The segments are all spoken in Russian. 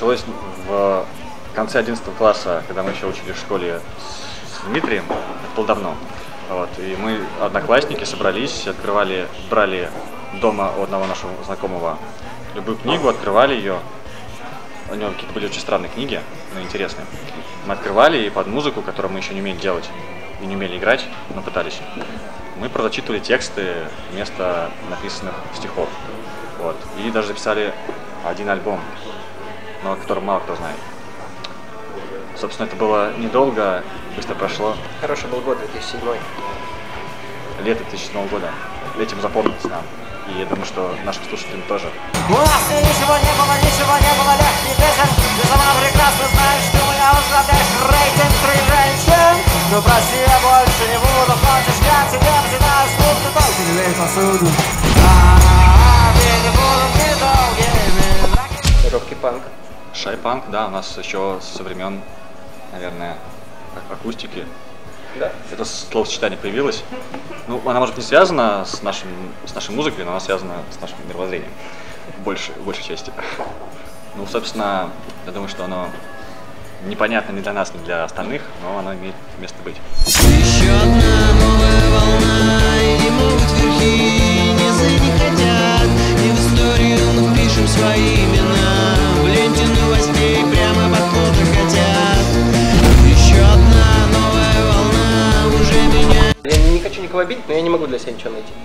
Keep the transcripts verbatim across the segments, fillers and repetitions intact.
началось в конце одиннадцатого класса, когда мы еще учились в школе с Дмитрием, это было давно. Вот, и мы, одноклассники, собрались, открывали, брали дома у одного нашего знакомого любую книгу, открывали ее. У него какие-то были очень странные книги, но интересные. Мы открывали, и под музыку, которую мы еще не умели делать и не умели играть, но пытались, мы прочитывали тексты вместо написанных стихов. Вот. И даже записали один альбом, но о котором мало кто знает. Собственно, это было недолго, быстро прошло. Хороший был год, две тысячи седьмой. Лето две тысячи седьмого года. Этим запомнится нам. И я думаю, что нашим слушателям тоже. У нас ничего не было, ничего не было легких песен. Ты сама прекрасно знаешь, что у меня возглавляешь рейтинг три женщин. Ну прости, я больше не буду. Хочешь, я тебе объедаю слух, ты только не лей посуду. А-а-а, не будут недолгими. Легкий панк. Шай-панк, да, у нас еще со времен, наверное, акустики. Да. Это словосочетание появилось. Ну, она, может, не связана с, нашим, с нашей музыкой, но она связана с нашим мировоззрением. Больше, в большей части. Ну, собственно, я думаю, что оно непонятно ни для нас, ни для остальных, но оно имеет место быть. Еще одна новая волна, и не могут верхи, низы не хотят, и в историю мы впишем свои имена, в ленте новостей прямо под фото хотят. Еще одна новая волна уже меня. Я не хочу никого обидеть, но я не могу для себя ничего найти.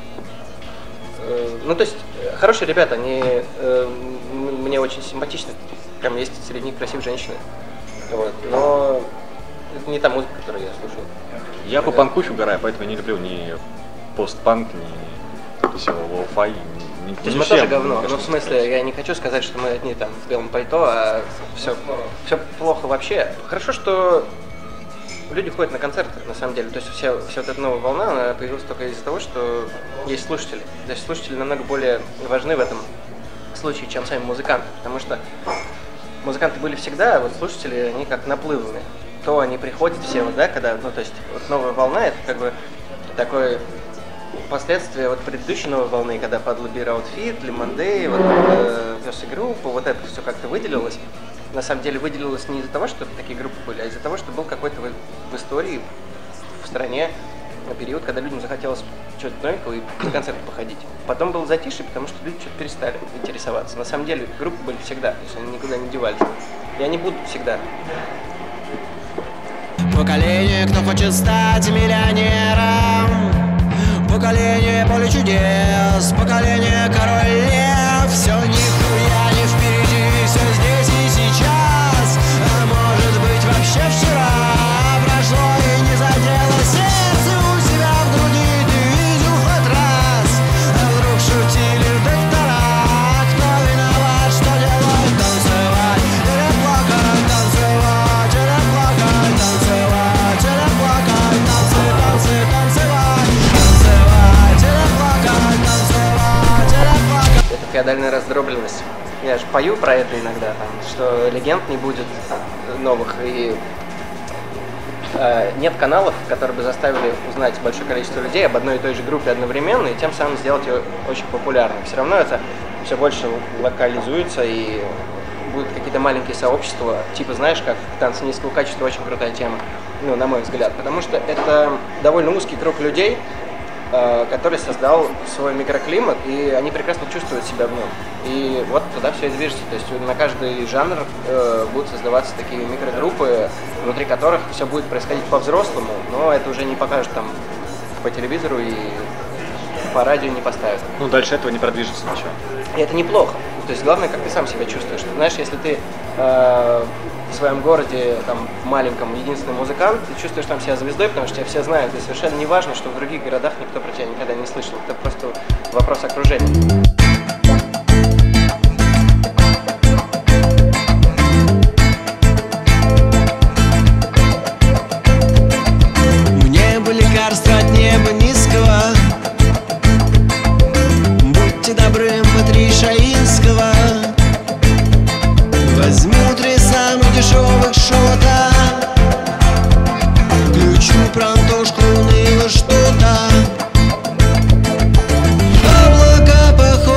Ну, то есть, хорошие ребята, они э, мне очень симпатичны. Прям есть среди них красивые женщины. Вот. Но это не та музыка, которую я слушаю. Я по панку угораю, поэтому я не люблю ни постпанк, ни все лоу-фай, ни, То есть ни мы всем, тоже говно. конечно. Ну, в смысле, я не хочу сказать, что мы одни там в белом пальто, а все, все плохо вообще. Хорошо, что люди ходят на концерты, на самом деле. То есть вся, вся вот эта новая волна, она появилась только из-за того, что есть слушатели. То есть слушатели намного более важны в этом случае, чем сами музыканты. Потому что музыканты были всегда, а вот слушатели, они как наплывами. То они приходят все, вот, да, когда, ну, то есть, вот новая волна, это как бы такое последствие вот предыдущей новой волны, когда Падла Бир Аутфит, Лимондей, вот, э, Пес и группа, вот это все как-то выделилось. На самом деле выделилось не из-за того, что такие группы были, а из-за того, что был какой-то в, в истории, в стране период, когда людям захотелось что-то новенького и на концерты походить. Потом был затишье, потому что люди что-то перестали интересоваться. На самом деле группы были всегда, то есть они никуда не девались. И они будут всегда. Поколение, кто хочет стать миллионером, поколение поле чудес, поколение король лев. Все нихуя не впереди, все здесь и сейчас, а может быть вообще вчера прошло и не задело сердце у себя в груди. Ты видел хоть раз, а вдруг шутили доктора, кто виноват, что делать? Танцевать или плакать, танцевать или плакать, танцевать или плакать, танцы, танцы, танцевать, танцевать или плакать, танцевать или плакать. Это феодальная раздробленность. Я же пою про это иногда, там, что легенд не будет новых, и э, нет каналов, которые бы заставили узнать большое количество людей об одной и той же группе одновременно, и тем самым сделать ее очень популярной. Все равно это все больше локализуется, и будут какие-то маленькие сообщества, типа, знаешь, как танцы низкого качества, очень крутая тема, ну, на мой взгляд, потому что это довольно узкий круг людей, который создал свой микроклимат, и они прекрасно чувствуют себя в нем. И вот туда все и движется. То есть на каждый жанр э, будут создаваться такие микрогруппы, внутри которых все будет происходить по-взрослому, но это уже не покажут там по телевизору и по радио не поставят. Ну, дальше этого не продвижется ничего. И это неплохо. То есть главное, как ты сам себя чувствуешь. Знаешь, если ты э, в своем городе, там, маленьком, единственный музыкант, ты чувствуешь там себя звездой, потому что тебя все знают. И совершенно не важно, что в других городах никто про тебя никогда не слышал. Это просто вопрос окружения. Мне бы лекарство от неба низкого, будьте добры, Матри Шаинского. Возьму три самых дешевых шота, включу про Антошку уныло что-то. Облака похожи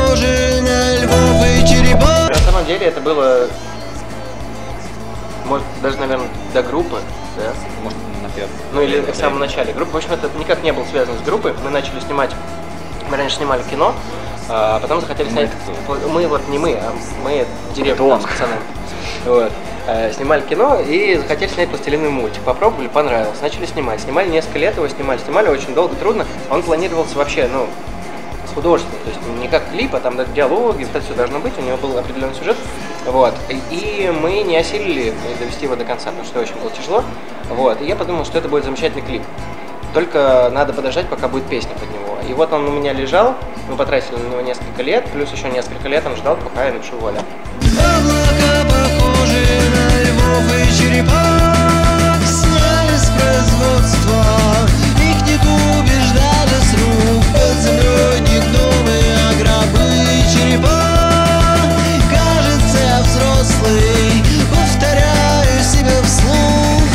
до группы, да? Может, на первом. Ну или в самом начале группы. В общем, это никак не было связано с группой. Мы начали снимать, мы раньше снимали кино, а потом захотели снять... Мы, вот не мы, а мы директор с пацанами. Вот. Снимали кино и захотели снять пластилиновый мультик. Попробовали, понравилось. Начали снимать. Снимали несколько лет, его снимали, снимали очень долго, трудно. Он планировался вообще, ну, художественно, то есть не как клип, а там диалоги, вот это все должно быть, у него был определенный сюжет. Вот. И мы не осилили довести его до конца, потому что очень было тяжело. Вот. И я подумал, что это будет замечательный клип. Только надо подождать, пока будет песня под него. И вот он у меня лежал, мы потратили на него несколько лет, плюс еще несколько лет он ждал, пока я напишу «Воля». Облака похожи на львов и черепах, сняли с производства, их не купишь даже с рук. Под землей не гномы, а гробы и черепа. Кажется, я взрослый, повторяю себе вслух.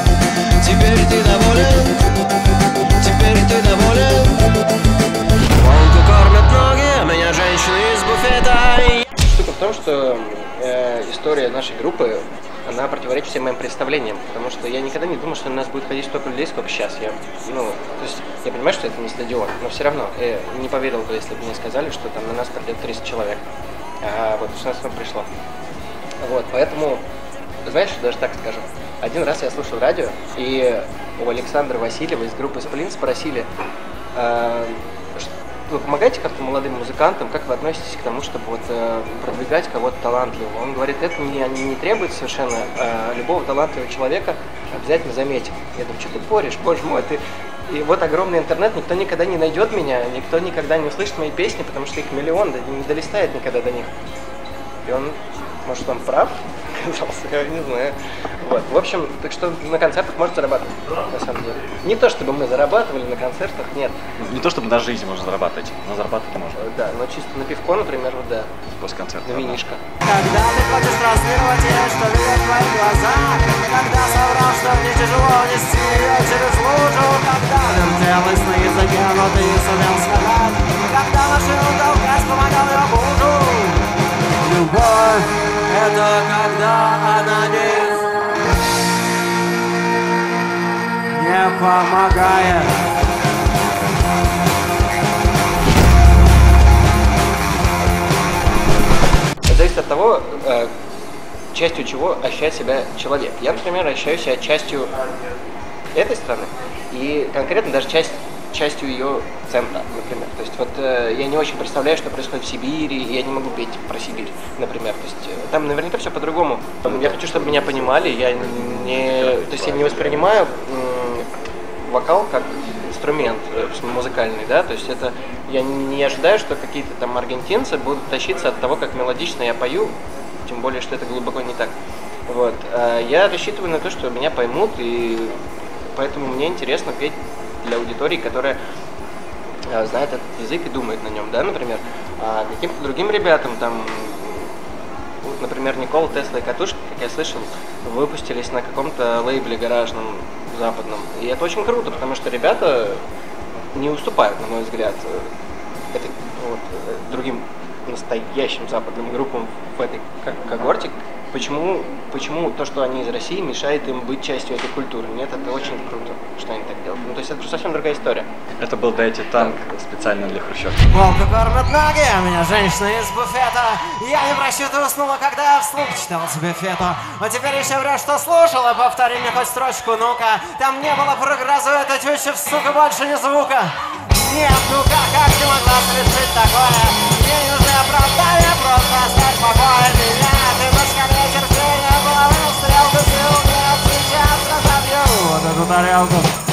Теперь ты доволен, теперь ты доволен. Волку кормят ноги, меня женщины из буфета. Штука в том, что э, история нашей группы, она противоречит всем моим представлениям, потому что я никогда не думал, что на нас будет ходить столько людей, сколько сейчас. Я, ну, то есть, я понимаю, что это не стадион, но все равно я не поверил бы, если бы мне сказали, что там на нас придет триста человек. А вот шестнадцать пришло. Вот, поэтому, знаешь, даже так скажу. Один раз я слушал радио, и у Александра Васильева из группы «Сплин» спросили, э, вы помогаете как-то молодым музыкантам, как вы относитесь к тому, чтобы вот, э, продвигать кого-то талантливого? Он говорит, это не, не требует совершенно э, любого талантливого человека обязательно заметить. Я думаю, что ты порешь, боже мой, ты... И вот огромный интернет, никто никогда не найдет меня, никто никогда не услышит мои песни, потому что их миллион, да, не долистает никогда до них. И он, может, он прав? Оказался, я не знаю. Вот. В общем, так что на концертах можно зарабатывать, на самом деле. Не то, чтобы мы зарабатывали на концертах, нет. Не то, чтобы на жизнь можно зарабатывать, но зарабатывать можно. Да, но чисто на пивко, например, вот да. После концерта. На винишко. Когда ты хочешь транслировать ее, что видят твои глаза, когда соврал, что мне тяжело нести ее через лужу, когда летел из на языке, но ты не сумел сказать, когда машину толкать помогал ее мужу. Любовь — это когда она не, не помогает. Это зависит от того, э, частью чего ощущает себя человек. Я, например, ощущаю себя частью этой страны и конкретно даже часть, частью ее центра, например. То есть вот э, я не очень представляю, что происходит в Сибири, и я не могу петь про Сибирь, например. То есть э, там наверняка все по-другому. Я хочу, чтобы меня понимали, я не, то есть я не воспринимаю э, вокал как инструмент э, музыкальный, да, то есть это я не ожидаю, что какие-то там аргентинцы будут тащиться от того, как мелодично я пою, тем более, что это глубоко не так. Вот. А я рассчитываю на то, что меня поймут, и поэтому мне интересно петь для аудитории, которая э, знает этот язык и думает на нем, да, например. А каким-то другим ребятам, там, вот, например, Никола Тесла и Катушки, как я слышал, выпустились на каком-то лейбле гаражном западном. И это очень круто, потому что ребята не уступают, на мой взгляд, этой, вот, другим настоящим западным группам в этой когорте. Почему, почему то, что они из России, мешает им быть частью этой культуры? Нет, это очень круто, что они так делают. Ну, то есть это совсем другая история. Это был «Дайте танк» специально для хрущевки. Волка кормят ноги, а меня женщина из буфета. Я не прощу, ты уснула, когда я вслух читал тебе фету. А теперь еще врешь, что слушала, повтори мне хоть строчку, ну-ка. Там не было прогрозу, это тючев, сука, больше не звука. Нет, ну-ка, как ты могла совершить такое? Мне не нужны оправдания, просто оставь покой меня. Ты на шкале терпения, половым стрелку сил, нет, сейчас разобью вот эту тарелку.